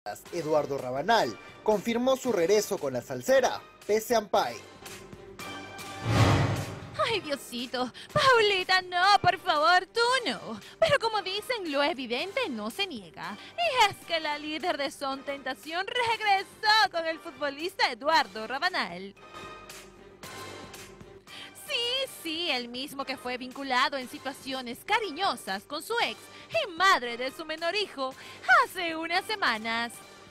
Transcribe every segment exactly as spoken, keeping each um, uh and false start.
Eduardo Rabanal confirmó su regreso con la salsera, Pese Ampay. Ay, Diosito, Paulita, no, por favor, tú no. Pero como dicen, lo evidente no se niega. Y es que la líder de Son Tentación regresó con el futbolista Eduardo Rabanal. Sí, sí, el mismo que fue vinculado en situaciones cariñosas con su ex y madre de su menor hijo hace unas semanas.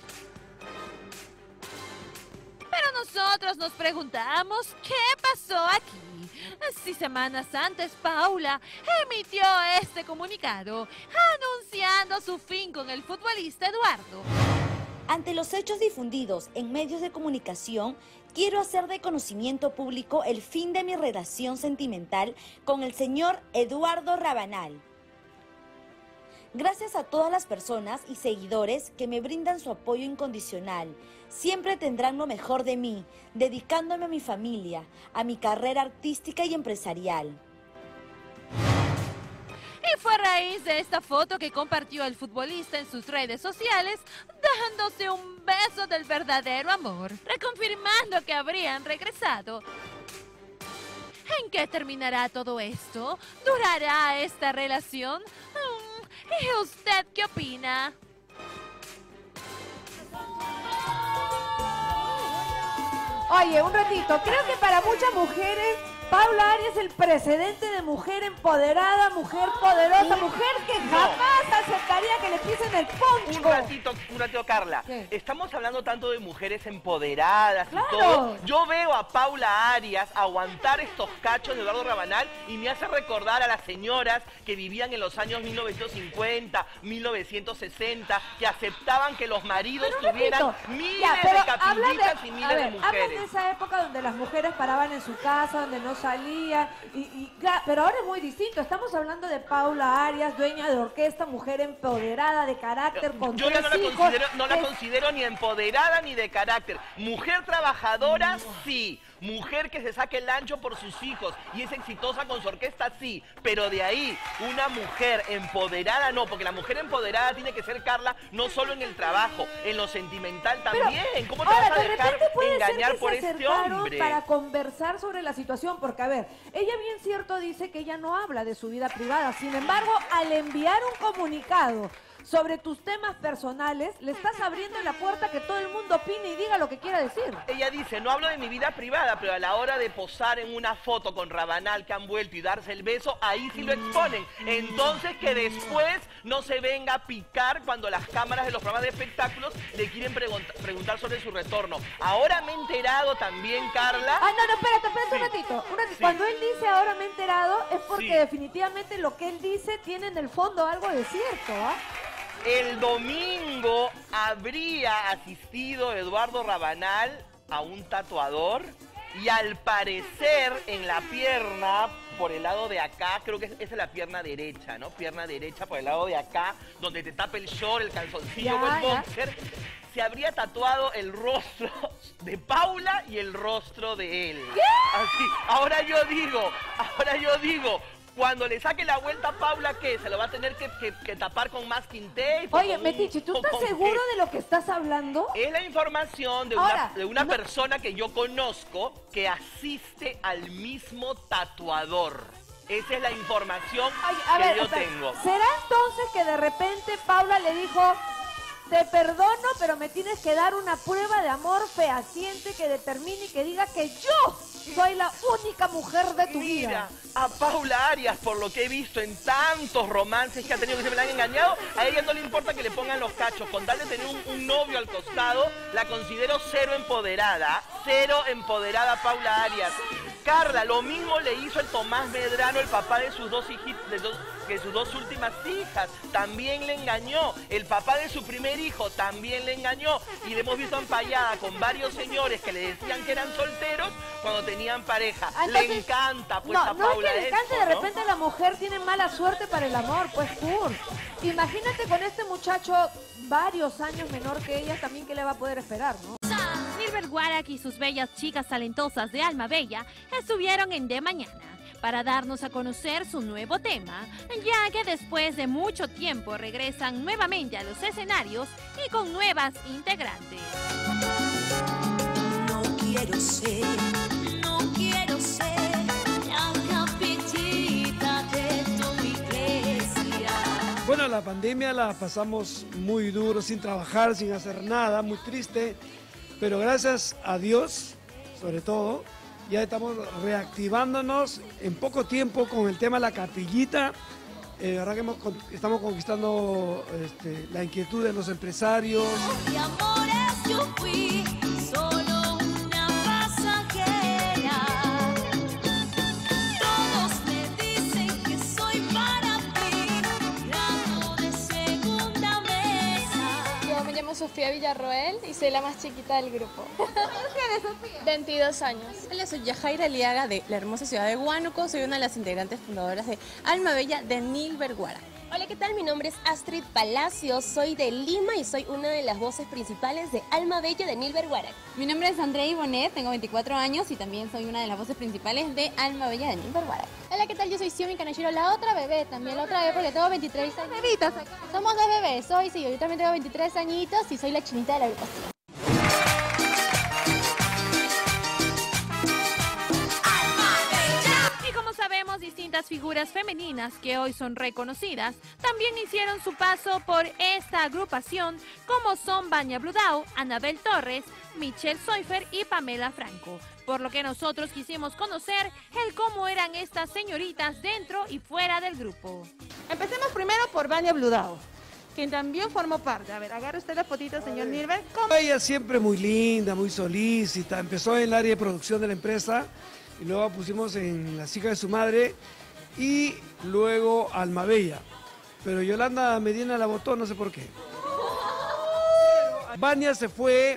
Pero nosotros nos preguntamos qué pasó aquí. Si semanas antes Paula emitió este comunicado anunciando su fin con el futbolista Eduardo. Ante los hechos difundidos en medios de comunicación, quiero hacer de conocimiento público el fin de mi relación sentimental con el señor Eduardo Rabanal. Gracias a todas las personas y seguidores que me brindan su apoyo incondicional. Siempre tendrán lo mejor de mí, dedicándome a mi familia, a mi carrera artística y empresarial. Y fue a raíz de esta foto que compartió el futbolista en sus redes sociales, dándose un beso del verdadero amor, reconfirmando que habrían regresado. ¿En qué terminará todo esto? ¿Durará esta relación? ¿Y usted qué opina? Oye, un ratito, creo que para muchas mujeres Paula Arias es el precedente de mujer empoderada, mujer poderosa, mujer que jamás aceptaría que le pisen el poncho. Un ratito, un ratito, Carla. ¿Qué? Estamos hablando tanto de mujeres empoderadas Claro. y todo. Yo veo a Paula Arias aguantar estos cachos de Eduardo Rabanal y me hace recordar a las señoras que vivían en los años mil novecientos cincuenta, mil novecientos sesenta, que aceptaban que los maridos Pero un tuvieran ratito. miles Ya, pero de habla capillitas de- y a miles ver, de hablas de mujeres. esa época donde las mujeres paraban en su casa, donde no salían, y, y claro, pero ahora es muy distinto. Estamos hablando de Paula Arias, dueña de orquesta, mujer empoderada, de carácter, con Yo ya tres no la hijos, considero, no la que- considero ni empoderada ni de carácter. Mujer trabajadora, sí. Mujer que se saque el ancho por sus hijos y es exitosa con su orquesta, sí. Pero de ahí, una mujer empoderada, no. Porque la mujer empoderada tiene que ser, Carla, no solo en el trabajo, en lo sentimental también. ¿Cómo te ahora, vas a de dejar repente puede engañar ser que por se este acercaron hombre? para conversar sobre la situación, porque a ver, ella bien cierto dice que ella no habla de su vida privada, sin embargo, al enviar un comunicado sobre tus temas personales, le estás abriendo la puerta a que todo el mundo opine y diga lo que quiera decir. Ella dice, no hablo de mi vida privada, pero a la hora de posar en una foto con Rabanal que han vuelto y darse el beso, ahí sí lo exponen. Entonces que después no se venga a picar cuando las cámaras de los programas de espectáculos le quieren pregunta- preguntar sobre su retorno. Ahora me he enterado también, Carla... Ah, no, no, espérate, espérate Sí. un ratito. un ratito. Sí. Cuando él dice ahora me he enterado, es porque Sí. definitivamente lo que él dice tiene en el fondo algo de cierto, ¿ah? El domingo habría asistido Eduardo Rabanal a un tatuador y al parecer en la pierna, por el lado de acá, creo que es- esa es la pierna derecha, ¿no? Pierna derecha por el lado de acá, donde te tapa el short, el calzoncillo Ya, o el ya. boxer, se habría tatuado el rostro de Paula y el rostro de él. ¿Qué? Así, ahora yo digo, ahora yo digo... Cuando le saque la vuelta a Paula, ¿qué? ¿Se lo va a tener que, que- que tapar con masking tape? o Oye, con un- Metiche, ¿tú o estás con seguro qué? de lo que estás hablando? Es la información de Ahora, una, de una no- persona que yo conozco que asiste al mismo tatuador. Esa es la información Ay, a que ver, yo espera, tengo. ¿será entonces que de repente Paula le dijo, te perdono, pero me tienes que dar una prueba de amor fehaciente que determine y que diga que yo soy la única mujer de tu Mira, vida? a Paula Arias, por lo que he visto en tantos romances que ha tenido que se me la han engañado, a ella no le importa que le pongan los cachos. Con tal de tener un, un novio al costado, la considero cero empoderada. Cero empoderada Paula Arias. Carla, lo mismo le hizo el Tomás Medrano, el papá de sus dos hijitas, de dos, que sus dos últimas hijas. También le engañó. El papá de su primer hijo también le engañó. Y le hemos visto empallada con varios señores que le decían que eran solteros cuando tenían pareja. Ah, le entonces, encanta, pues, no, a no es Paula que le encante, eso, de ¿no? repente la mujer tiene mala suerte para el amor, pues Kurt. Imagínate con este muchacho varios años menor que ella, también qué le va a poder esperar, ¿no? Nilbert Guarac y sus bellas chicas talentosas de Alma Bella estuvieron en De Mañana. para darnos a conocer su nuevo tema, ya que después de mucho tiempo regresan nuevamente a los escenarios y con nuevas integrantes. No quiero ser, no quiero ser la capillita de tu iglesia. Bueno, la pandemia la pasamos muy duro, sin trabajar, sin hacer nada, muy triste, pero gracias a Dios, sobre todo, ya estamos reactivándonos en poco tiempo con el tema de la capillita. Eh, la verdad que hemos, estamos conquistando este, la inquietud de los empresarios. De amores yo fui solo una pasajera. Todos me dicen que soy para ti, grano de segunda mesa. Yo me llamo Sofía Villarroel y soy la más chiquita del grupo. ¿Cuántos tienes, Sofía? veintidós años. Hola, soy Yajaira Aliaga de la hermosa ciudad de Huánuco. Soy una de las integrantes fundadoras de Alma Bella de Nilberguara. Hola, ¿qué tal? Mi nombre es Astrid Palacios, soy de Lima y soy una de las voces principales de Alma Bella de Nilberguara. Mi nombre es Andrea Ibonet, tengo veinticuatro años y también soy una de las voces principales de Alma Bella de Nilberguara. Hola, ¿qué tal? Yo soy Xiomí Canachiro, la otra bebé también, la otra bebé porque tengo veintitrés años. Bebitas acá. Somos dos bebés, soy, sí, yo también tengo veintitrés añitos y soy la chinita de la agrupación. Distintas figuras femeninas que hoy son reconocidas también hicieron su paso por esta agrupación, como son Vania Bludau, Anabel Torres, Michelle Soifer y Pamela Franco, por lo que nosotros quisimos conocer el cómo eran estas señoritas dentro y fuera del grupo. Empecemos primero por Vania Bludau, quien también formó parte. A ver, agarre usted la fotito, señor Nilber. ¿Cómo? Ella siempre muy linda, muy solícita, empezó en el área de producción de la empresa y luego pusimos en Las hijas de su madre y luego Alma Bella. Pero Yolanda Medina la votó, no sé por qué. Vania se fue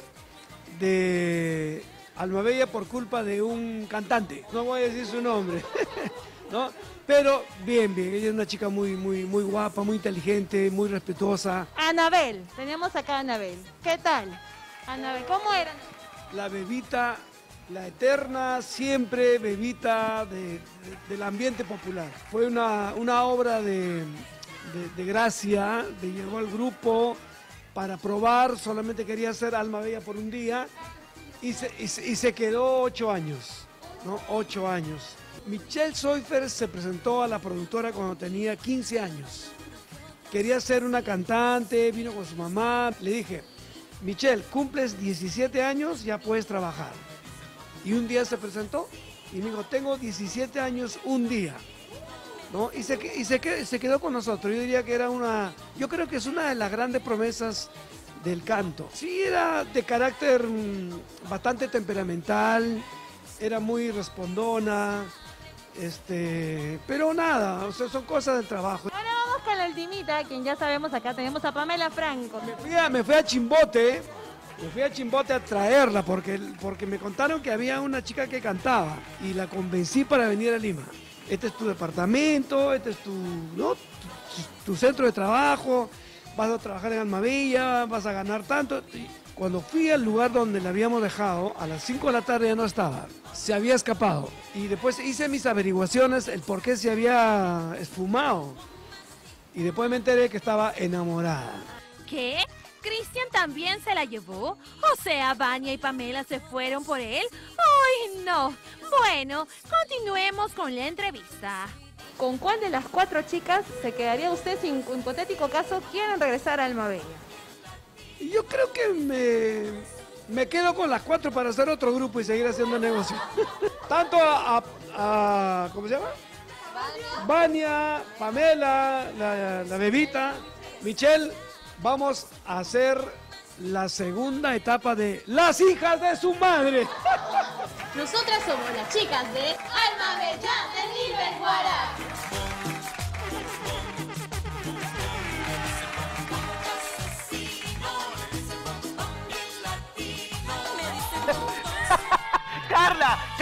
de Alma Bella por culpa de un cantante. No voy a decir su nombre, ¿no? Pero bien, bien, ella es una chica muy, muy, muy guapa, muy inteligente, muy respetuosa. Anabel, tenemos acá a Anabel. ¿Qué tal? Anabel, ¿cómo era? La bebita, la eterna, siempre bebita de, de, del ambiente popular. Fue una, una obra de, de, de gracia, de llegó al grupo para probar, solamente quería hacer Alma Bella por un día y se, y se, y se quedó ocho años, ¿no? Ocho años. Michelle Soifer se presentó a la productora cuando tenía quince años. Quería ser una cantante, vino con su mamá. Le dije, Michelle, cumples diecisiete años, ya puedes trabajar. Y un día se presentó y me dijo, tengo diecisiete años un día, ¿no? Y, se, y se, se quedó con nosotros. Yo diría que era una, yo creo que es una de las grandes promesas del canto. Sí, era de carácter bastante temperamental, era muy respondona, este, pero nada, o sea, son cosas del trabajo. Ahora vamos con la ultimita, quien ya sabemos, acá tenemos a Pamela Franco. Me fui a, me fui a Chimbote. Me fui a Chimbote a traerla porque, porque me contaron que había una chica que cantaba y la convencí para venir a Lima. Este es tu departamento, este es tu, ¿no? tu, tu centro de trabajo, vas a trabajar en Alma Bella, vas a ganar tanto. Cuando fui al lugar donde la habíamos dejado, a las cinco de la tarde ya no estaba, se había escapado. Y después hice mis averiguaciones, el por qué se había esfumado. Y después me enteré que estaba enamorada. ¿Qué? ¿Cristian también se la llevó? O sea, Vania y Pamela se fueron por él. ¡Ay, no! Bueno, continuemos con la entrevista. ¿Con cuál de las cuatro chicas se quedaría usted si en un hipotético caso quieren regresar a Alma Bella? Yo creo que me, me quedo con las cuatro para hacer otro grupo y seguir haciendo negocio. Tanto a, a, a... ¿cómo se llama? Vania, Pamela, la, la bebita, Michelle. Vamos a hacer la segunda etapa de Las hijas de su madre. Nosotras somos las chicas de Alma Bella de Nilberguara. Carla,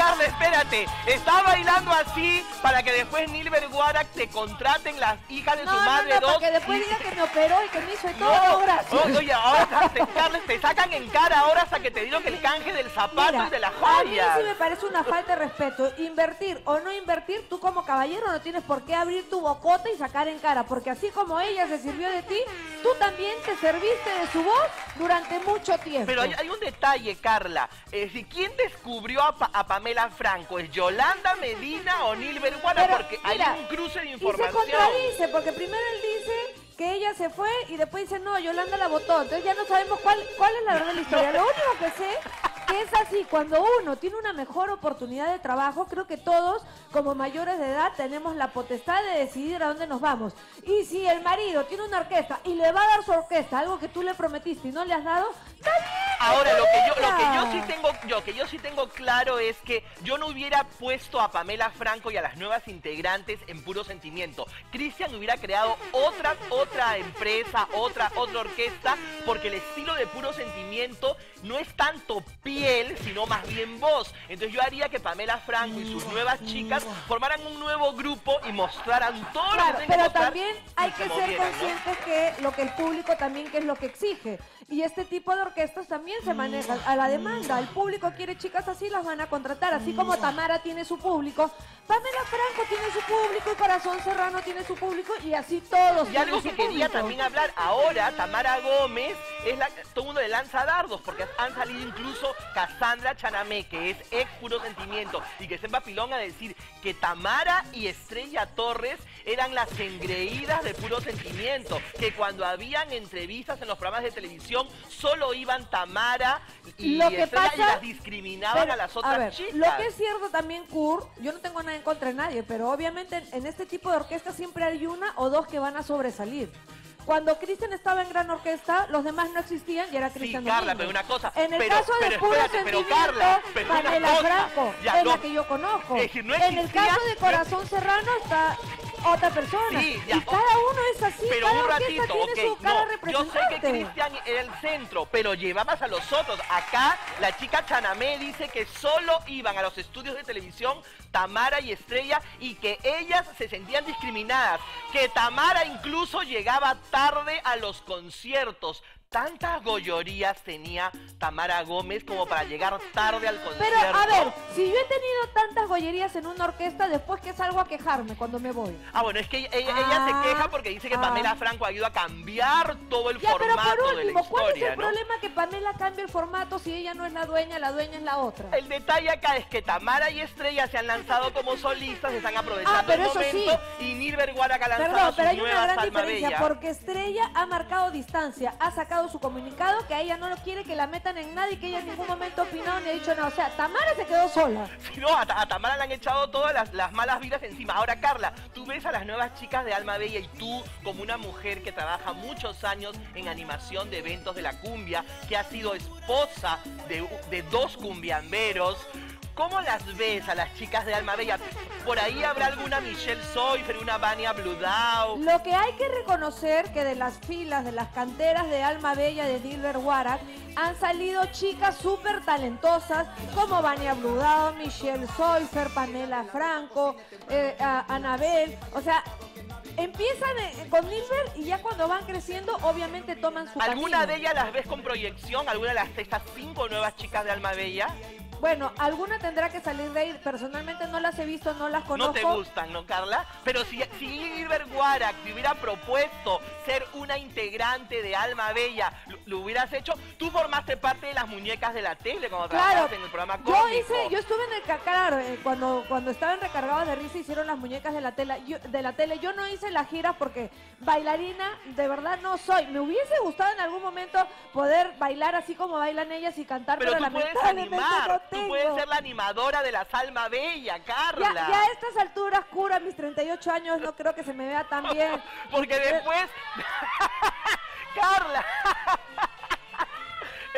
Carla, espérate. Está bailando así para que después Nilber Guarac te contraten las hijas de No, su no, madre no, dos. para que después y- diga que me operó y que me hizo de todo. No, No, gracias. o- oye, ahora te, Carla, te sacan en cara ahora hasta que te dieron el canje del zapato Mira, y de la a mí joya. sí me parece una falta de respeto. Invertir o no invertir, tú como caballero no tienes por qué abrir tu bocota y sacar en cara, porque así como ella se sirvió de ti, tú también te serviste de su voz durante mucho tiempo. Pero hay, hay un detalle, Carla. Eh, si ¿quién descubrió a, Pa- a Pamela Franco? ¿Es Yolanda Medina o Nilber Guarac? Pero, Porque mira, hay un cruce de Y se información. contradice, porque primero él dice que ella se fue y después dice, no, Yolanda la votó. Entonces ya no sabemos cuál, cuál es la verdad de la historia. Lo único que sé que es así, cuando uno tiene una mejor oportunidad de trabajo, creo que todos, como mayores de edad, tenemos la potestad de decidir a dónde nos vamos. Y si el marido tiene una orquesta y le va a dar su orquesta, algo que tú le prometiste y no le has dado, ¡está bien! Ahora, lo que yo, lo que yo ella. sí tengo, yo que yo sí tengo claro es que yo no hubiera puesto a Pamela Franco y a las nuevas integrantes en Puro Sentimiento. Cristian hubiera creado otra, otra empresa, otra, otra orquesta, porque el estilo de Puro Sentimiento no es tanto piel, sino más bien voz. Entonces yo haría que Pamela Franco y sus nuevas chicas formaran un nuevo grupo y mostraran todo lo que Claro, tienen que pero mostrar también y hay se que ser movieran, ¿no? conscientes que lo que el público también que es lo que exige. Y este tipo de orquestas también se manejan a la demanda. El público quiere chicas así, las van a contratar. Así como Tamara tiene su público, Pamela Franco tiene su público y Corazón Serrano tiene su público y así todos Y algo tienen que su quería público. también hablar ahora, Tamara Gómez, es la, todo el mundo le lanza dardos, porque han salido incluso Cassandra Chanamé, que es ex Puro Sentimiento, y que se empapilón a decir que Tamara y Estrella Torres eran las engreídas de Puro Sentimiento, que cuando habían entrevistas en los programas de televisión, solo iban Tamara y Lo que Estrella y pasa- las discriminaban Pero, a las otras ver, chicas. Lo que es cierto también, Kurt, yo no tengo nada en contra de nadie, pero obviamente en, en este tipo de orquesta siempre hay una o dos que van a sobresalir. Cuando Cristian estaba en Gran Orquesta, los demás no existían y era Sí, Cristian Carla, Domínguez. pero una cosa. En el pero, caso de pero Puro espérate, pero Sentimiento, Carla, pero una Pamela cosa. Franco Ya, es no. la que yo conozco. Es decir, no en el existía- caso de Corazón Serrano está otra persona. Sí, ya, y o- cada uno es así, Pero cada un orquesta ratito, tiene ok, su cara no, yo representante. sé que Cristian era el centro, pero llevabas a los otros. Acá la chica Chanamé dice que solo iban a los estudios de televisión Tamara y Estrella y que ellas se sentían discriminadas, que Tamara incluso llegaba tarde a los conciertos. Tantas gollorías tenía Tamara Gómez como para llegar tarde al concierto. Pero, a ver, si yo he tenido tantas gollerías en una orquesta, después que salgo a quejarme cuando me voy. Ah, bueno, es que ella, ella- ella se queja porque dice que ah. Pamela Franco ayuda a cambiar todo el Ya, pero formato por de la último, ¿cuál es historia, el ¿no? problema que Pamela cambie el formato si ella no es la dueña, la dueña es la otra? El detalle acá es que Tamara y Estrella se han lanzado como solistas, se están aprovechando Ah, pero el eso momento y Nilber Guarac ha lanzado Perdón, sus pero hay una nuevas gran Alma diferencia, Bella. porque Estrella ha marcado distancia, ha sacado su comunicado que a ella no lo quiere que la metan en nada y que ella en ningún momento ha opinado ni ha dicho nada. O sea, Tamara se quedó sola. Si no, a, a Tamara le han echado todas las, las malas vidas encima. Ahora, Carla, tú ves a las nuevas chicas de Alma Bella y tú, como una mujer que trabaja muchos años en animación de eventos de la cumbia, que ha sido esposa de, de dos cumbiamberos, ¿cómo las ves a las chicas de Alma Bella? Por ahí habrá alguna Michelle Soifer, una Vania Bludau. Lo que hay que reconocer que de las filas, de las canteras de Alma Bella de Nilber Guarac, han salido chicas súper talentosas como Vania Bludao, Michelle Soifer, Pamela Franco, eh, a- Anabel. O sea, empiezan eh, con Nilber y ya cuando van creciendo, obviamente toman su ¿Alguna camino. de ellas las ves con proyección? ¿Alguna de las estas cinco nuevas chicas de Alma Bella? Bueno, alguna tendrá que salir de ahí. Personalmente no las he visto, no las No conozco. te gustan, ¿no, Carla? Pero si, si Nilber Guarac te hubiera propuesto ser una integrante de Alma Bella, ¿lo, lo hubieras hecho? Tú formaste parte de las muñecas de la tele cuando Claro, trabajaste en el programa yo cómico. hice, yo estuve en el cacar eh, cuando cuando estaban recargados de risa hicieron las muñecas de la tela, yo, de la tele. Yo no hice la gira porque bailarina de verdad no soy. Me hubiese gustado en algún momento poder bailar así como bailan ellas y cantar, Pero pero, tú puedes lamentablemente animar, no tú tengo. puedes ser la animadora de las Alma Bella, Carla. Ya, ya a estas alturas, cura, mis treinta y ocho años, no creo que se me vea tan bien. Porque después... Carla... Es-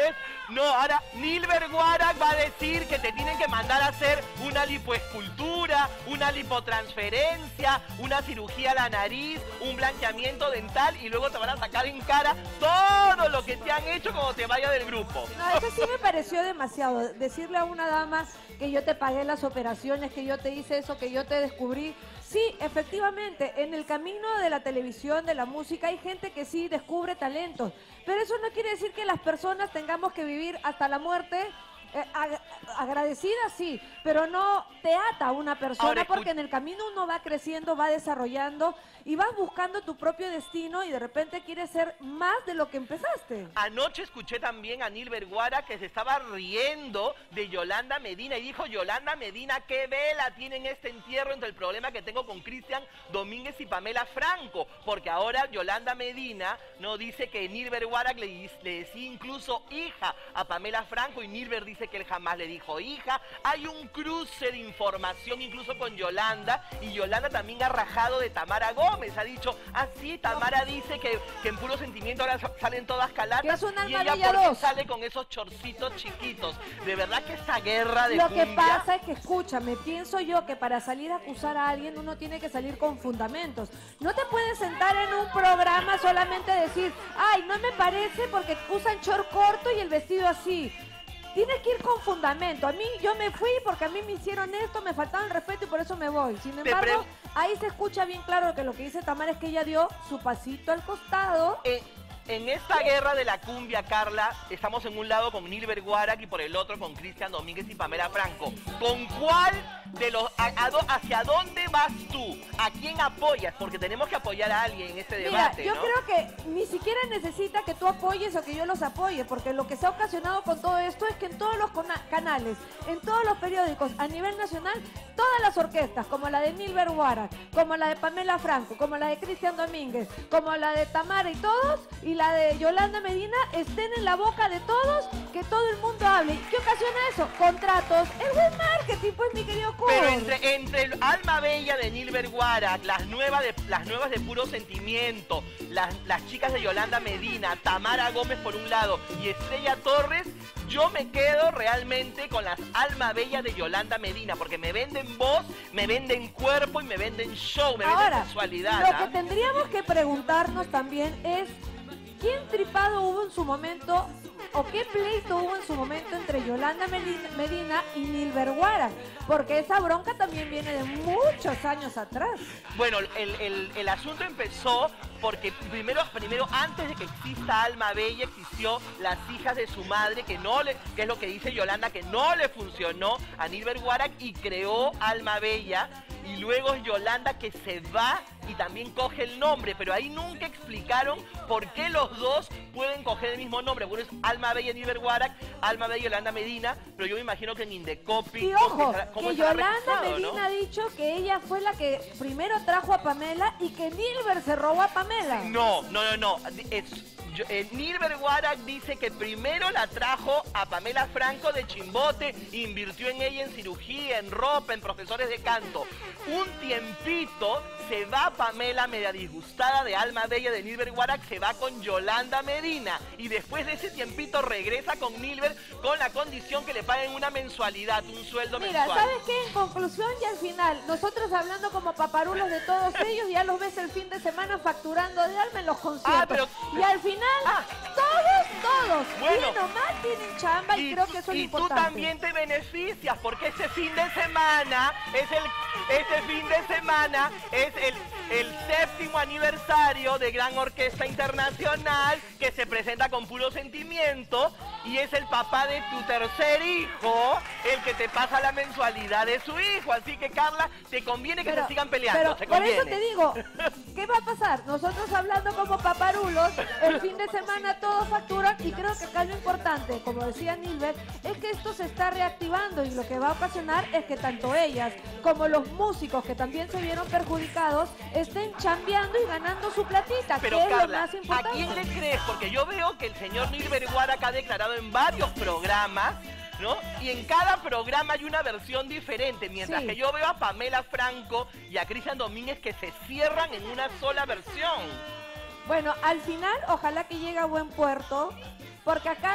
No, ahora Nilber Guarac va a decir que te tienen que mandar a hacer una lipoescultura, una lipotransferencia, una cirugía a la nariz, un blanqueamiento dental y luego te van a sacar en cara todo lo que te han hecho cuando te vayas del grupo. No, eso sí me pareció demasiado. Decirle a una dama que yo te pagué las operaciones, que yo te hice eso, que yo te descubrí. Sí, efectivamente, en el camino de la televisión, de la música, hay gente que sí descubre talentos, pero eso no quiere decir que las personas tengamos que vivir hasta la muerte. Eh, ag agradecida sí, pero no te ata a una persona. Ahora, porque en el camino uno va creciendo, va desarrollando y vas buscando tu propio destino y de repente quieres ser más de lo que empezaste. Anoche escuché también a Nilber Guarac que se estaba riendo de Yolanda Medina y dijo: Yolanda Medina, ¿qué vela tiene en este entierro entre el problema que tengo con Cristian Domínguez y Pamela Franco? Porque ahora Yolanda Medina no dice que Nilber Guarac le, le decía incluso hija a Pamela Franco y Nilber dice que él jamás le dijo hija. Hay un cruce de información incluso con Yolanda y Yolanda también ha rajado de Tamara Gómez. Ha dicho, ah sí, Tamara dice que, que en Puro Sentimiento ahora salen todas calatas que es una y ella porque sale con esos chorcitos chiquitos. De verdad que esta guerra de Lo cumbia... que pasa es que, escúchame, pienso yo que para salir a acusar a alguien uno tiene que salir con fundamentos. No te puedes sentar en un programa solamente decir, ay, no me parece porque usan short corto y el vestido así. Tienes que ir con fundamento. A mí, yo me fui porque a mí me hicieron esto, me faltaba el respeto y por eso me voy. Sin embargo, ahí se escucha bien claro que lo que dice Tamara es que ella dio su pasito al costado. Eh, en esta guerra de la cumbia, Carla, estamos en un lado con Nilber Guarac y por el otro con Cristian Domínguez y Pamela Franco. ¿Con cuál de los... A, a, hacia dónde vas tú? ¿A quién apoyas? Porque tenemos que apoyar a alguien en este debate, Mira, yo ¿no? creo que ni siquiera necesita que tú apoyes o que yo los apoye, porque lo que se ha ocasionado con todo esto es que en todos los canales, en todos los periódicos, a nivel nacional, todas las orquestas, como la de Nilber Guarac, como la de Pamela Franco, como la de Cristian Domínguez, como la de Tamara y todos, y la de Yolanda Medina, estén en la boca de todos, que todo el mundo hable. ¿Qué ocasiona eso? Contratos, el buen marketing, pues, mi querido Cur. Pero entre, entre el Alma Bella de Nilber Guarac, las nuevas de, las nuevas de Puro Sentimiento, las, las chicas de Yolanda Medina, Tamara Gómez por un lado y Estrella Torres, yo me quedo realmente con las Alma Bella de Yolanda Medina, porque me venden voz, me venden cuerpo y me venden show, me Ahora, venden sensualidad. Lo ¿ah? que tendríamos que preguntarnos también es ¿quién tripado hubo en su momento o qué pleito hubo en su momento entre Yolanda Medina y Nilber Guarac? Porque esa bronca también viene de muchos años atrás. Bueno, el, el, el asunto empezó porque primero, primero antes de que exista Alma Bella, existió Las Hijas de su Madre, que no le, que es lo que dice Yolanda, que no le funcionó a Nilber Guarac y creó Alma Bella. Y luego es Yolanda que se va y también coge el nombre, pero ahí nunca explicaron por qué los dos pueden coger el mismo nombre. Bueno, es Alma Bella Nilber Guarac, Alma Bella Yolanda Medina, pero yo me imagino que en Indecopy... Y ojo, ¿cómo que estará Yolanda registrado, Medina no? ha dicho que ella fue la que primero trajo a Pamela y que Nilber se robó a Pamela. No, no, no, no. Es, yo, eh, Nilber Guarac dice que primero la trajo a Pamela Franco de Chimbote, invirtió en ella en cirugía, en ropa, en profesores de canto. Un tiempito se va Pamela media disgustada de Alma Bella de Nilber Guarac, se va con Yolanda Medina y después de ese tiempito regresa con Nilber con la condición que le paguen una mensualidad, un sueldo Mira, mensual. ¿sabes qué? En conclusión y al final, nosotros hablando como paparulos de todos ellos, ya los ves el fin de semana facturando de alma en los conciertos. Ah, pero... Y al final, ah. todos, todos, bueno, bien o mal tienen chamba y, y creo que eso es y importante. Y tú también te beneficias porque ese fin de semana es el... Este fin de semana es el, el séptimo aniversario de Gran Orquesta Internacional que se presenta con Puro Sentimiento y es el papá de tu tercer hijo el que te pasa la mensualidad de su hijo. Así que, Carla, te conviene que pero, se sigan peleando. Pero te por conviene. eso te digo, ¿qué va a pasar? Nosotros hablando como paparulos, el fin de semana todos facturan y creo que acá lo importante, como decía Nilber, es que esto se está reactivando y lo que va a ocasionar es que tanto ellas como los músicos que también se vieron perjudicados estén chambeando y ganando su platita, pero, que es Carla, lo más importante. ¿a quién le crees? Porque yo veo que el señor Nilber Guarac ha declarado en varios programas, ¿no? Y en cada programa hay una versión diferente, mientras sí. que yo veo a Pamela Franco y a Cristian Domínguez que se cierran en una sola versión. Bueno, al final, ojalá que llegue a buen puerto, porque acá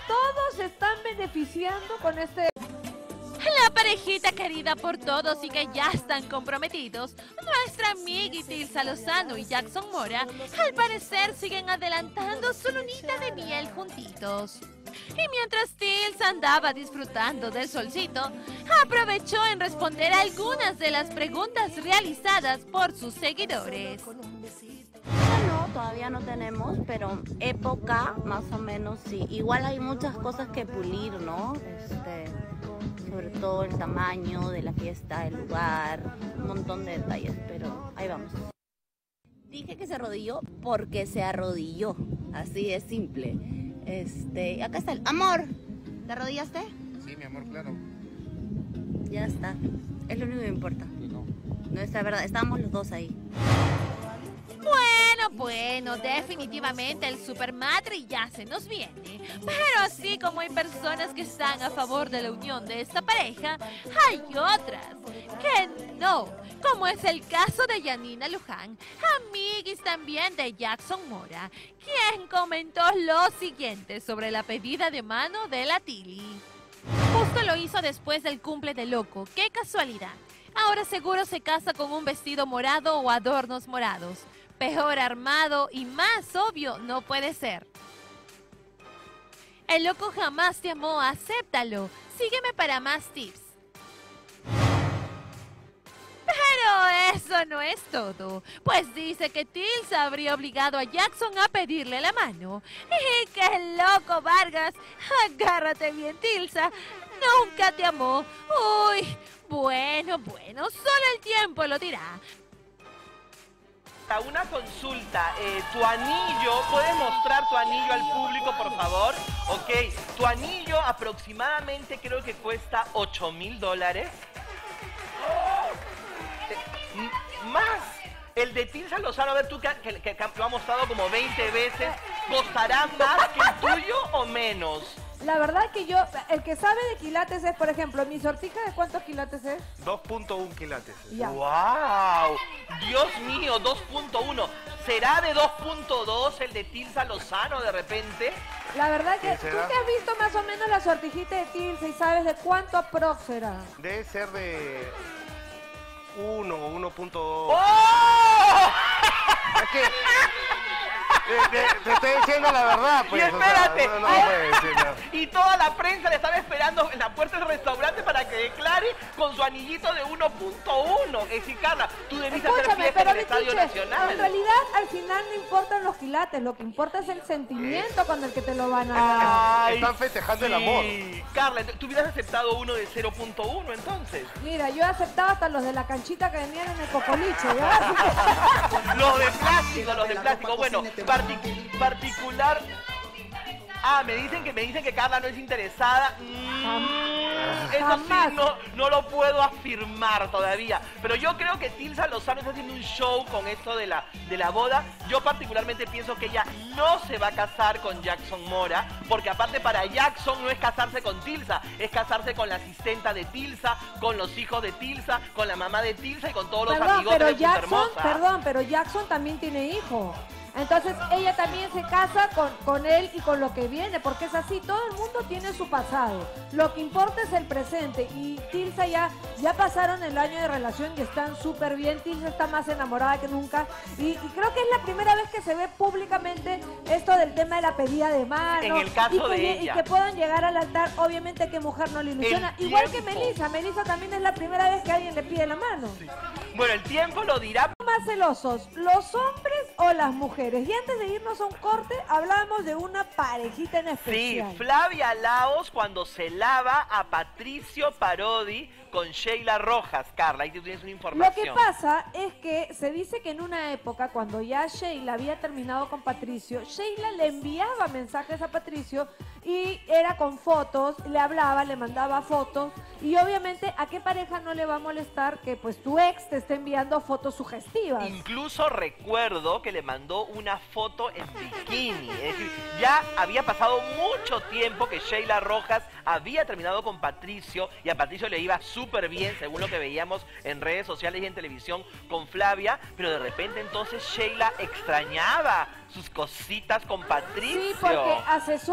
todos se están beneficiando con este... La parejita querida por todos y que ya están comprometidos, nuestra amiguita Tilsa Lozano y Jackson Mora, al parecer siguen adelantando su lunita de miel juntitos. Y mientras Tilsa andaba disfrutando del solcito, aprovechó en responder algunas de las preguntas realizadas por sus seguidores. No, todavía no tenemos, pero época más o menos sí. Igual hay muchas cosas que pulir, ¿no? Este, sobre todo el tamaño de la fiesta, el lugar, un montón de detalles, pero ahí vamos. Dije que se arrodilló porque se arrodilló, así de simple. Este, acá está el amor. ¿Te arrodillaste? Sí, mi amor, claro. Ya está. Es lo único que me importa. No. No es la verdad, estábamos los dos ahí. Bueno, bueno, definitivamente el supermatri ya se nos viene. Pero así como hay personas que están a favor de la unión de esta pareja, hay otras que no, como es el caso de Yanina Luján, amiguis también de Jackson Mora, quien comentó lo siguiente sobre la pedida de mano de la Tili. Justo lo hizo después del cumple de Loco, qué casualidad. Ahora seguro se casa con un vestido morado o adornos morados. Peor armado y más obvio no puede ser. El Loco jamás te amó, acéptalo. Sígueme para más tips. Pero eso no es todo, pues dice que Tilsa habría obligado a Jackson a pedirle la mano. Y que el Loco Vargas, agárrate bien Tilsa, nunca te amó. Uy, bueno, bueno, solo el tiempo lo dirá. Una consulta, eh, tu anillo, ¿puedes mostrar tu anillo al público, por favor? Ok, tu anillo aproximadamente creo que cuesta ocho mil dólares. Más, el de Tilsa Lozano, a ver tú que, que, que lo ha mostrado como veinte veces, ¿costará más que el tuyo o menos? La verdad que yo, el que sabe de quilates es, por ejemplo, mi sortija, ¿de cuántos quilates es? dos punto uno quilates. Ya. ¡Wow! Dios mío, dos punto uno. ¿Será de dos punto dos el de Tilsa Lozano de repente? La verdad que tú te has visto más o menos la sortijita de Tilsa y sabes de cuánto aprox será. Debe ser de uno o uno punto dos. ¡Oh! Es que... Te, te, te estoy diciendo la verdad, pues. Y espérate, o sea, no, no puede decir, no. Y toda la prensa le estaba esperando en la puerta del restaurante para que declare con su anillito de uno punto uno. Es decir, Carla, tú debiste hacer fiesta en el Estadio Nacional. En realidad, al final no importan los quilates, lo que importa es el sentimiento con el que te lo van a dar. Ay, están festejando sí. el amor. Carla, ¿tú hubieras aceptado uno de cero punto uno entonces? Mira, yo he aceptado hasta los de la canchita que venían en el cocoliche, ¿ya? Los de plástico, los de plástico. Bueno, partic particular... Ah, me dicen que me dicen que Carla no es interesada. Mm, eso sí, no, no lo puedo afirmar todavía. Pero yo creo que Tilsa Lozano está haciendo un show con esto de la, de la boda. Yo particularmente pienso que ella no se va a casar con Jackson Mora, porque aparte para Jackson no es casarse con Tilsa, es casarse con la asistenta de Tilsa, con los hijos de Tilsa, con la mamá de Tilsa y con todos los perdón, amigos pero de Punta Jackson, Hermosa. Perdón, pero Jackson también tiene hijo. Entonces ella también se casa con, con él y con lo que viene, porque es así, todo el mundo tiene su pasado. Lo que importa es el presente y Tilsa ya, ya pasaron el año de relación y están súper bien. Tilsa está más enamorada que nunca y, y creo que es la primera vez que se ve públicamente esto del tema de la pedida de mano. En el caso y que, de y ella. que puedan llegar al altar, obviamente que mujer no le ilusiona. El Igual tiempo. que Melissa, Melissa también es la primera vez que alguien le pide la mano. Sí. Bueno, el tiempo lo dirá. ¿Más celosos, los hombres o las mujeres? Y antes de irnos a un corte, hablamos de una parejita en especial. Sí, Flavia Laos cuando se lava a Patricio Parodi con Sheila Rojas. Carla, ahí tú tienes una información. Lo que pasa es que se dice que en una época, cuando ya Sheila había terminado con Patricio, Sheila le enviaba mensajes a Patricio y era con fotos, le hablaba, le mandaba fotos y obviamente a qué pareja no le va a molestar que pues tu ex te esté enviando fotos sugestivas. Incluso recuerdo que le mandó una foto en bikini. Es decir, ya había pasado mucho tiempo que Sheila Rojas había terminado con Patricio y a Patricio le iba súper bien, según lo que veíamos en redes sociales y en televisión con Flavia, pero de repente entonces Sheila extrañaba sus cositas con Patricio. Sí, porque asesor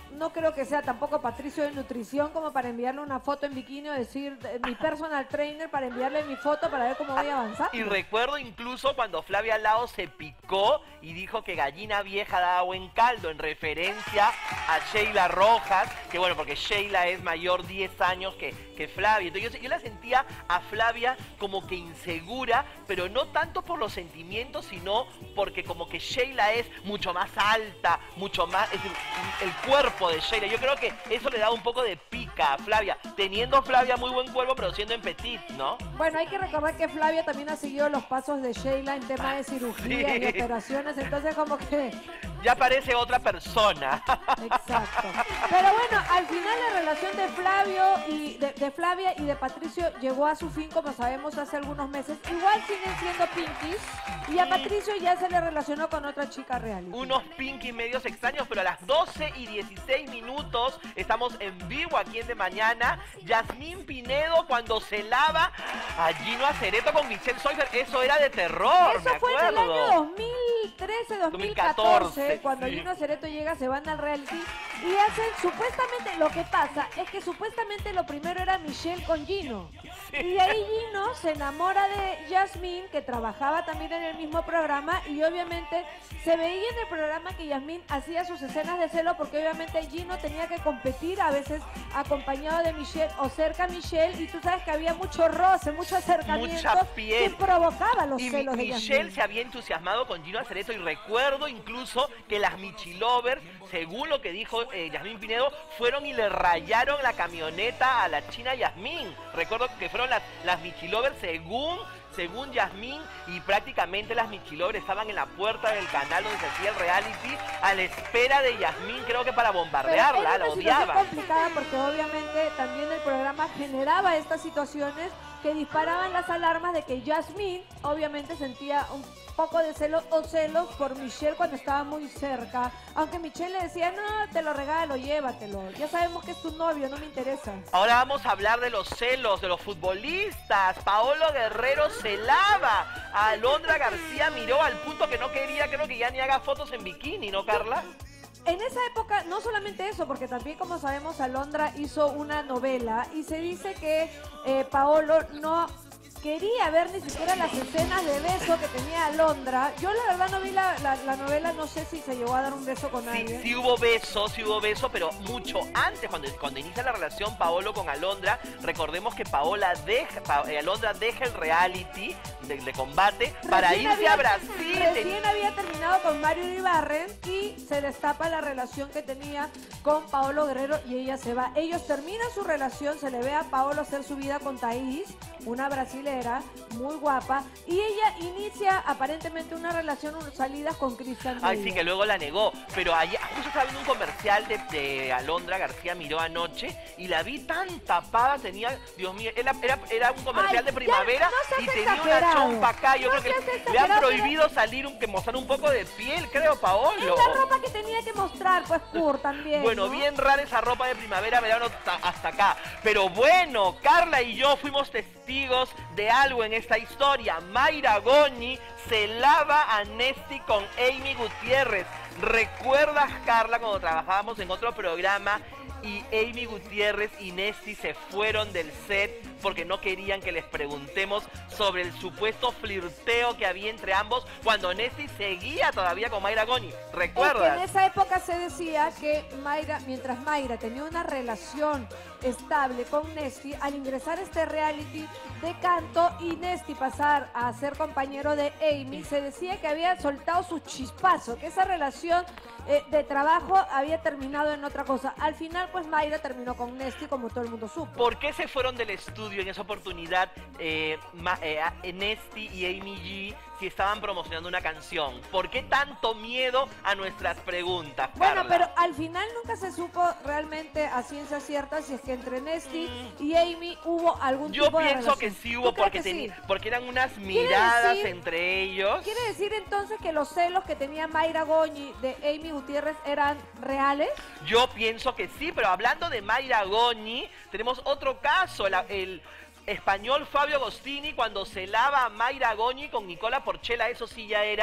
no creo que sea tampoco Patricio de nutrición como para enviarle una foto en bikini o decir eh, mi personal trainer para enviarle mi foto para ver cómo voy a avanzar. Y recuerdo incluso cuando Flavia Lao se picó y dijo que gallina vieja daba buen caldo, en referencia a Sheila Rojas, que bueno, porque Sheila es mayor diez años que, que Flavia. Entonces yo, yo la sentía a Flavia como que insegura, pero no tanto por los sentimientos, sino porque como que Sheila es mucho más alta, mucho más, es el, el cuerpo de Sheila. Yo creo que eso le da un poco de pica a Flavia, teniendo Flavia muy buen cuerpo, pero siendo en petit, ¿no? Bueno, hay que recordar que Flavia también ha seguido los pasos de Sheila en temas de cirugía Sí. y operaciones, entonces como que... Ya parece otra persona. Exacto. Pero bueno, al final la relación de Flavio y de, de Flavia y de Patricio llegó a su fin, como sabemos, hace algunos meses. Igual siguen siendo pinkies y a Patricio ya se le relacionó con otra chica real. Unos pinky medios extraños, pero a las doce y dieciséis minutos estamos en vivo aquí en De Mañana. Yasmín Pinedo cuando se lava a Gino Acereto con Michelle Soifer, eso era de terror, Eso me fue en el acuerdo. año dos mil trece, dos mil catorce, cuando sí. Gino Acereto llega, se van al reality y hacen, supuestamente, lo que pasa es que supuestamente lo primero era Michelle con Gino. Y de ahí Gino se enamora de Yasmín, que trabajaba también en el mismo programa, y obviamente se veía en el programa que Yasmín hacía sus escenas de celo, porque obviamente Gino tenía que competir, a veces acompañado de Michelle o cerca a Michelle, y tú sabes que había mucho roce, mucho acercamiento Mucha piel. que provocaba los Y celos de Michelle Yasmín. se había entusiasmado con Gino Acereto, y recuerdo incluso que las Michilovers, según lo que dijo eh, Yasmín Pinedo, fueron y le rayaron la camioneta a la china Yasmín. Recuerdo que fueron las, las Michilovers según... Según Yasmín, y prácticamente las Michilovers estaban en la puerta del canal donde se hacía el reality a la espera de Yasmín, creo que para bombardearla, la Pero era una situación odiaban. complicada porque obviamente también el programa generaba estas situaciones que disparaban las alarmas de que Yasmín obviamente sentía un poco de celos o celos por Michelle cuando estaba muy cerca, aunque Michelle le decía, no, te lo regalo, llévatelo, ya sabemos que es tu novio, no me interesa. Ahora vamos a hablar de los celos de los futbolistas. Paolo Guerrero se lava a Alondra García Miró al punto que no quería, creo que ya ni haga fotos en bikini, ¿no, Carla? En esa época, no solamente eso, porque también, como sabemos, Alondra hizo una novela y se dice que eh, Paolo no quería ver ni siquiera las escenas de beso que tenía Alondra. Yo la verdad no vi la, la, la novela, no sé si se llegó a dar un beso con Sí, alguien. sí hubo beso, sí hubo beso, pero mucho antes, cuando, cuando inicia la relación Paolo con Alondra, recordemos que Paola deja, Pa- eh, Alondra deja el reality de, de combate para Recién irse había- a Brasil. Recién había terminado con Mario Iribarren y se destapa la relación que tenía con Paolo Guerrero y ella se va. Ellos terminan su relación, se le ve a Paolo hacer su vida con Thaís, una brasilera muy guapa, y ella inicia aparentemente una relación, unas salidas con Cristian Ay, Reyes. sí, que luego la negó. Pero ayer, justo estaba viendo un comercial de, de Alondra García Miró anoche y la vi tan tapada, tenía, Dios mío, era, era, era un comercial Ay, de primavera ya, no seas y tenía una exagerado. chompa acá. Yo No creo seas que le han exagerado, prohibido salir, un, que mostrar un poco de piel, creo, Paolo. Es la ropa que tenía que mostrar, pues, Kurt, también. Bueno, ¿no? bien rara esa ropa de primavera, verano hasta, hasta acá. Pero bueno, Carla y yo fuimos testigos de algo en esta historia. Mayra Goñi se lava a Nesty con Amy Gutiérrez. ¿Recuerdas, Carla, cuando trabajábamos en otro programa y Amy Gutiérrez y Nesty se fueron del set porque no querían que les preguntemos sobre el supuesto flirteo que había entre ambos cuando Nesty seguía todavía con Mayra Goñi? ¿Recuerdas? Es que en esa época se decía que Mayra, mientras Mayra tenía una relación estable con Nesty, al ingresar a este reality de canto y Nesty pasar a ser compañero de Amy, se decía que había soltado su chispazo, que esa relación eh, de trabajo había terminado en otra cosa. Al final, pues Mayra terminó con Nesty, como todo el mundo supo. ¿Por qué se fueron del estudio en esa oportunidad eh, Ma- eh, a- Nesty y Amy G si estaban promocionando una canción? ¿Por qué tanto miedo a nuestras preguntas, Bueno, Carla? pero al final nunca se supo realmente a ciencia cierta si es que entre Nesty y Amy hubo algún Yo tipo de pienso relación. que sí ¿Tú hubo crees porque, que teni- sí? porque eran unas Quiere miradas decir- entre ellos. ¿Quiere decir entonces que los celos que tenía Mayra Goñi de Amy Gutiérrez eran reales? Yo pienso que sí, pero hablando de Mayra Goñi, tenemos otro caso, el, el español Fabio Agostini cuando se lava a Mayra Goñi con Nicola Porchela, eso sí ya era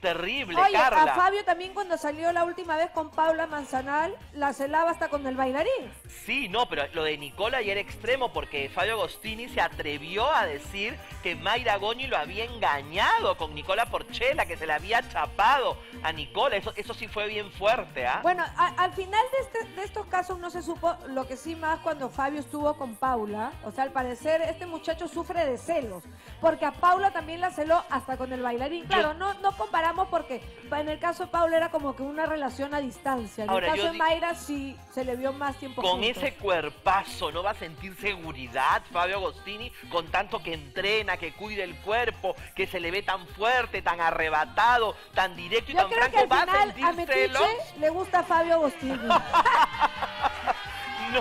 terrible, Oye, Carla. a Fabio también cuando salió la última vez con Paula Manzanal, la celaba hasta con el bailarín. Sí, no, pero lo de Nicola ya era extremo porque Fabio Agostini se atrevió a decir que Mayra Goñi lo había engañado con Nicola Porchela, que se le había chapado a Nicola. Eso, eso sí fue bien fuerte, ¿ah? Bueno, a, al final de, este, de estos casos no se supo lo que sí más cuando Fabio estuvo con Paula. O sea, al parecer este muchacho sufre de celos, porque a Paula también la celó hasta con el bailarín. Claro, no, no comparamos porque en el caso de Paula era como que una relación a distancia. En Ahora, el caso yo de Mayra sí se le vio más tiempo Con juntos. ese cuerpazo, ¿no va a sentir seguridad Fabio Agostini? Con tanto que entrena, que cuida el cuerpo, que se le ve tan fuerte, tan arrebatado, tan directo y Yo tan creo franco. que al ¿Va a final sentir a Metiche celos? le gusta Fabio Agostini. No,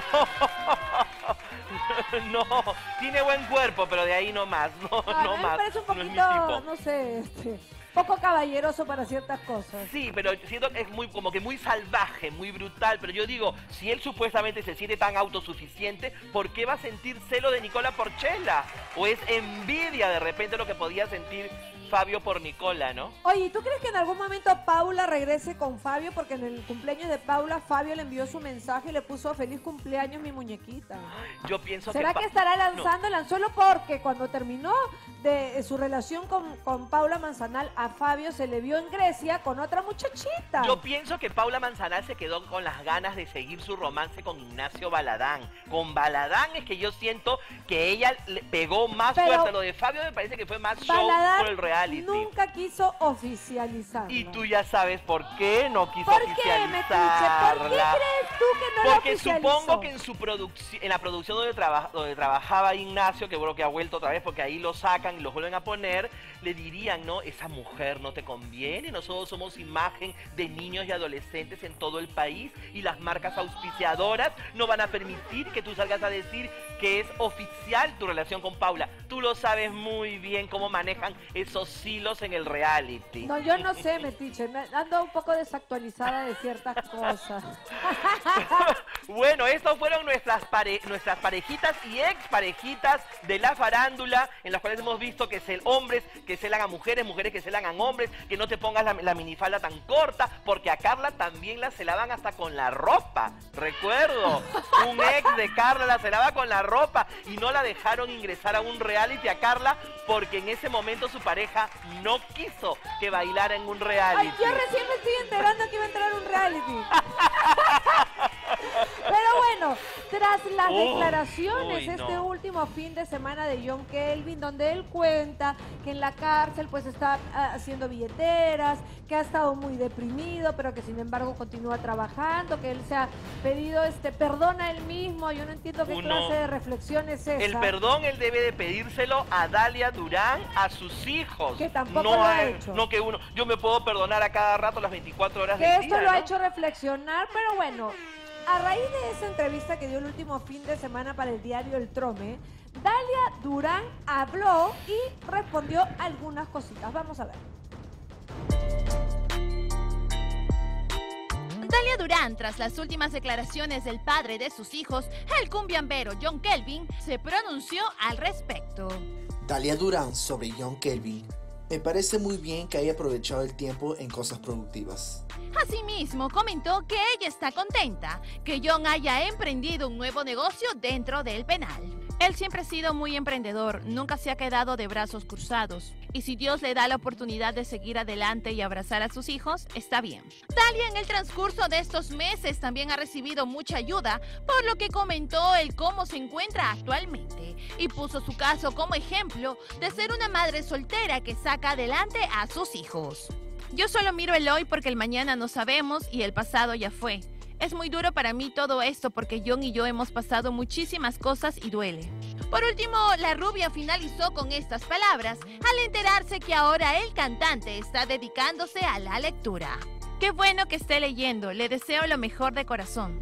no, tiene buen cuerpo, pero de ahí no más, no, A no mí me más. parece un no es mi poquito, tipo. no sé, este, poco caballeroso para ciertas cosas. Sí, pero siento que es muy, como que muy salvaje, muy brutal, pero yo digo, si él supuestamente se siente tan autosuficiente, ¿por qué va a sentir celo de Nicola Porchela? ¿O es envidia de repente lo que podía sentir Fabio por Nicola, no? Oye, ¿tú crees que en algún momento Paula regrese con Fabio? Porque en el cumpleaños de Paula, Fabio le envió su mensaje y le puso feliz cumpleaños mi muñequita. Yo pienso ¿Será que... que estará lanzando el anzuelo? Porque cuando terminó de su relación con, con Paula Manzanal, a Fabio se le vio en Grecia con otra muchachita. Yo pienso que Paula Manzanal se quedó con las ganas de seguir su romance con Ignacio Baladán. Con Baladán es que yo siento que ella le pegó más Pero fuerte. Lo de Fabio me parece que fue más show Baladán por el reality. nunca quiso oficializarla. Y tú ya sabes por qué no quiso ¿Por qué, Metiche? ¿Por qué oficializarla. crees tú que no la Porque oficializó? supongo que en su producción, en la producción donde, traba- donde trabajaba Ignacio, que bueno que ha vuelto otra vez porque ahí lo sacan y lo vuelven a poner, le dirían, ¿no? Esa mujer no te conviene, nosotros somos imagen de niños y adolescentes en todo el país y las marcas auspiciadoras no van a permitir que tú salgas a decir que es oficial tu relación con Paula. Tú lo sabes muy bien cómo manejan esos hilos en el reality. No, yo no sé, Metiche, me ando un poco desactualizada de ciertas cosas. Bueno, estos fueron nuestras, pare nuestras parejitas y ex parejitas de la farándula, en las cuales hemos visto que cel hombres que celan a mujeres, mujeres que celan a hombres, que no te pongas la, la minifalda tan corta, porque a Carla también la celaban hasta con la ropa. Recuerdo, un ex de Carla la celaba con la ropa y no la dejaron ingresar a un reality a Carla porque en ese momento su pareja no quiso que bailara en un reality. Ay, yo recién me estoy enterando que iba a entrar a un reality. Pero bueno, tras las Oh, declaraciones uy, este no. último fin de semana de John Kelvin, donde él cuenta que en la cárcel pues está ah, haciendo billeteras, que ha estado muy deprimido, pero que sin embargo continúa trabajando, que él se ha pedido este perdón a él mismo. Yo no entiendo qué Uno. clase de reflexión es esa. El perdón él debe de pedírselo a Dalia Durán, a sus hijos. Que tampoco no lo ha a- hecho. No que uno, yo me puedo perdonar a cada rato las veinticuatro horas Que del esto día, lo ha ¿no? hecho reflexionar, pero bueno, a raíz de esa entrevista que dio el último fin de semana para el diario El Trome, Dalia Durán habló y respondió algunas cositas. Vamos a ver. Dalia Durán, tras las últimas declaraciones del padre de sus hijos, el cumbiambero John Kelvin, se pronunció al respecto. Dalia Durán sobre John Kelvin. Me parece muy bien que haya aprovechado el tiempo en cosas productivas. Asimismo, comentó que ella está contenta que John haya emprendido un nuevo negocio dentro del penal. Él siempre ha sido muy emprendedor, nunca se ha quedado de brazos cruzados. Y si Dios le da la oportunidad de seguir adelante y abrazar a sus hijos, está bien. Dalia en el transcurso de estos meses también ha recibido mucha ayuda, por lo que comentó el cómo se encuentra actualmente. Y puso su caso como ejemplo de ser una madre soltera que saca adelante a sus hijos. Yo solo miro el hoy porque el mañana no sabemos y el pasado ya fue. Es muy duro para mí todo esto porque John y yo hemos pasado muchísimas cosas y duele. Por último, la rubia finalizó con estas palabras al enterarse que ahora el cantante está dedicándose a la lectura. Qué bueno que esté leyendo, le deseo lo mejor de corazón.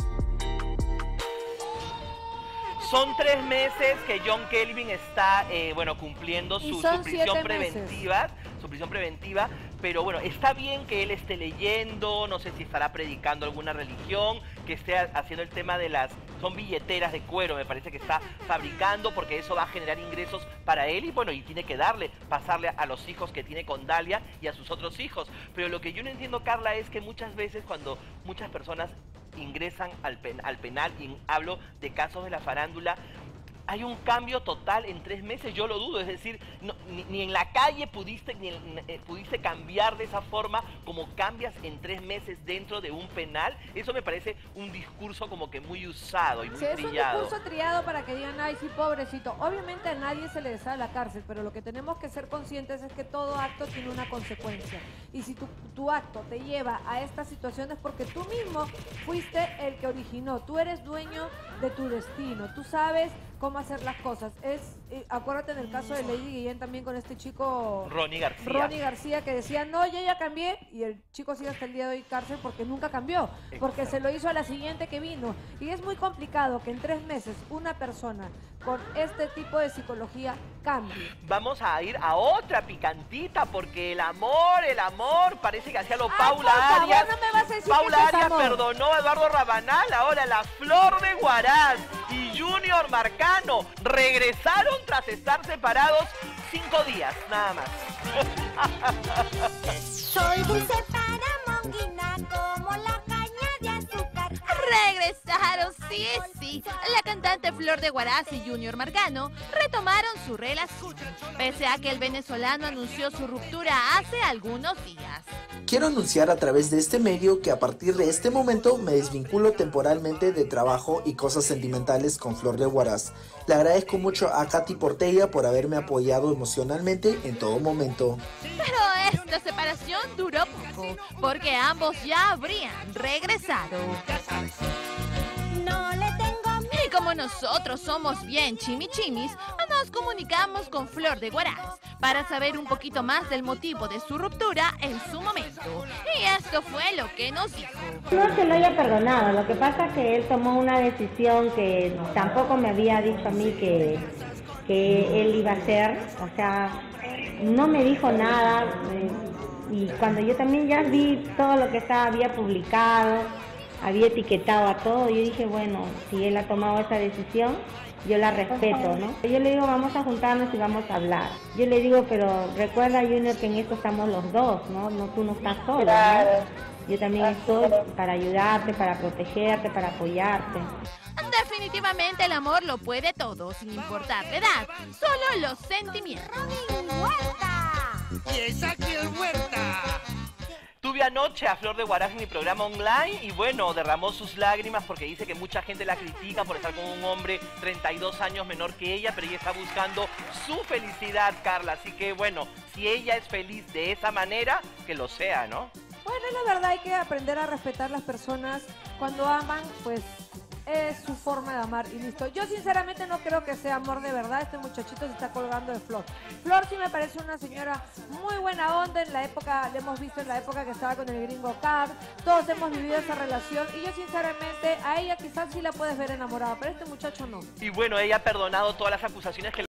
Son tres meses que John Kelvin está, eh, bueno, cumpliendo Y su, son su prisión siete meses. preventiva, su prisión preventiva, pero bueno, está bien que él esté leyendo, no sé si estará predicando alguna religión, que esté haciendo el tema de las, son billeteras de cuero, me parece que está fabricando, porque eso va a generar ingresos para él y bueno, y tiene que darle, pasarle a los hijos que tiene con Dalia y a sus otros hijos. Pero lo que yo no entiendo, Carla, es que muchas veces cuando muchas personas ingresan al, pen, al penal, y hablo de casos de la farándula, hay un cambio total en tres meses, yo lo dudo, es decir, no, ni, ni en la calle pudiste, ni en, eh, pudiste cambiar de esa forma como cambias en tres meses dentro de un penal. Eso me parece un discurso como que muy usado y muy sí, trillado. Es un discurso trillado para que digan, ay, sí, pobrecito. Obviamente a nadie se le desea la cárcel, pero lo que tenemos que ser conscientes es que todo acto tiene una consecuencia. Y si tu, tu acto te lleva a estas situaciones porque tú mismo fuiste el que originó, tú eres dueño de tu destino, tú sabes cómo hacer las cosas. Es, eh, acuérdate en el caso de Lady Guillén también con este chico Ronnie García. Ronnie García que decía, no, yo ya cambié, y el chico sigue hasta el día de hoy cárcel porque nunca cambió, porque se lo hizo a la siguiente que vino. Y es muy complicado que en tres meses una persona con este tipo de psicología cambie. Vamos a ir a otra picantita, porque el amor, el amor, parece que hacía lo Paula por Arias. favor, no me vas a decir Paula que es Arias amor. perdonó a Eduardo Rabanal, ahora la Flor de Huaraz y Junior Marcano regresaron tras estar separados cinco días, nada más. Soy dulce para Monguina como la caña de azúcar. Regresaron, sí, sí. La cantante Flor de Huaraz y Junior Marcano retomaron su relación, pese a que el venezolano anunció su ruptura hace algunos días. Quiero anunciar a través de este medio que a partir de este momento me desvinculo temporalmente de trabajo y cosas sentimentales con Flor de Huaraz. Le agradezco mucho a Katy Portella por haberme apoyado emocionalmente en todo momento. Pero esta separación duró poco, porque ambos ya habrían regresado. No le tengo Y como nosotros somos bien chimichimis, nos comunicamos con Flor de Huaraz para saber un poquito más del motivo de su ruptura en su momento. Y esto fue lo que nos dijo. No se lo haya perdonado, lo que pasa es que él tomó una decisión que tampoco me había dicho a mí que, que él iba a hacer, o sea, no me dijo nada, eh, y cuando yo también ya vi todo lo que estaba, había publicado, había etiquetado a todo, yo dije, bueno, si él ha tomado esa decisión, yo la respeto, ¿no? Yo le digo, vamos a juntarnos y vamos a hablar. Yo le digo, pero recuerda, Junior, que en esto estamos los dos, ¿no? No, tú no estás sola, ¿no? Yo también estoy para ayudarte, para protegerte, para apoyarte. Definitivamente el amor lo puede todo, sin importar la edad, solo los sentimientos. ¡Y es aquí el Huerta! Tuve anoche a Flor de Huaraz en mi programa online y bueno, derramó sus lágrimas porque dice que mucha gente la critica por estar con un hombre treinta y dos años menor que ella, pero ella está buscando su felicidad, Carla. Así que bueno, si ella es feliz de esa manera, que lo sea, ¿no? Bueno, la verdad hay que aprender a respetar las personas cuando aman, pues es su forma de amar y listo. Yo sinceramente no creo que sea amor de verdad. Este muchachito se está colgando de Flor. Flor sí me parece una señora muy buena onda. En la época, la hemos visto en la época que estaba con el gringo Cab. Todos hemos vivido esa relación y yo sinceramente a ella quizás sí la puedes ver enamorada, pero a este muchacho no. Y bueno, ella ha perdonado todas las acusaciones que